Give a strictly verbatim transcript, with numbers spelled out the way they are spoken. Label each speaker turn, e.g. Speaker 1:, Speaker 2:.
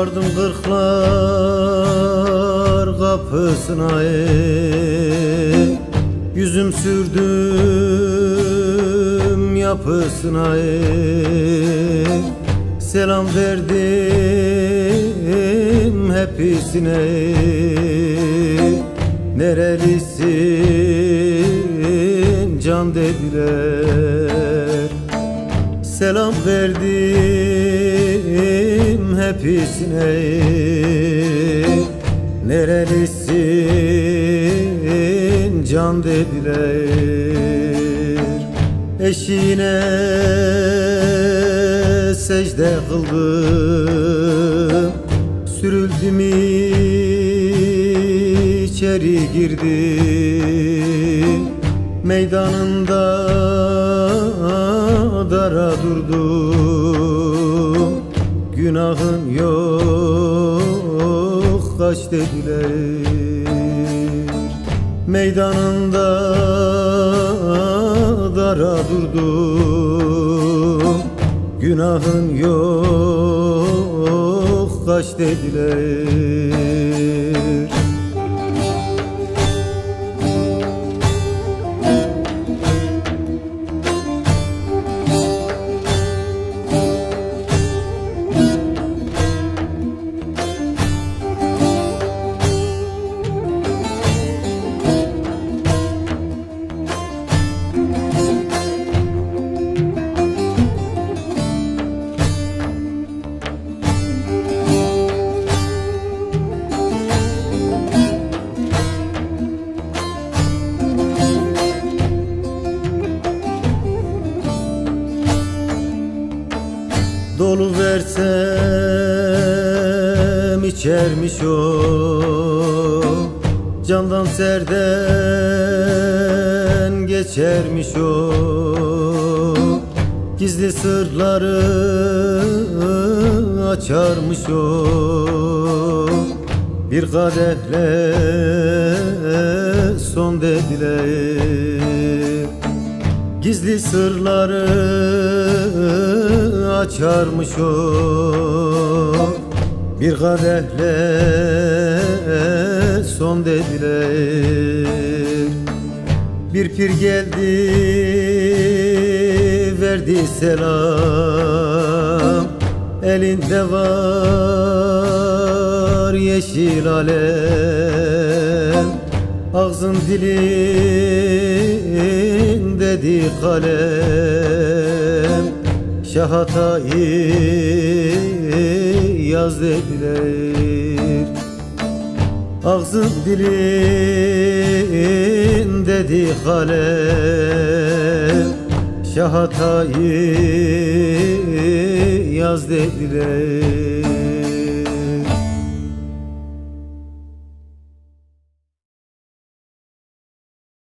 Speaker 1: Vardım kırklar kapısına, ey. Yüzüm sürdüm yapısına, ey. Selam verdim hepsine, ey. Nerelisin can dediler. Selam verdim hepsine, nerelisin can dediler. Eşine secde kıldım, sürüldüm içeri girdim. Meydanında dara durdum, günahın yok kaç dediler. Meydanında dara durdum, günahın yok kaç dediler. Dolu versem içermiş o, candan serden geçermiş o. Gizli sırları açarmış o, bir kadehle son dediler. Gizli sırları açarmış o, bir kadehle son dediler. Bir pir geldi verdi selam, elinde var yeşil alem. Ağzın dilin dedi kalem, Şah Hatay'ı yaz dediler. Ağzın dilin dedi kalem, Şah Hatay'ı yaz dediler.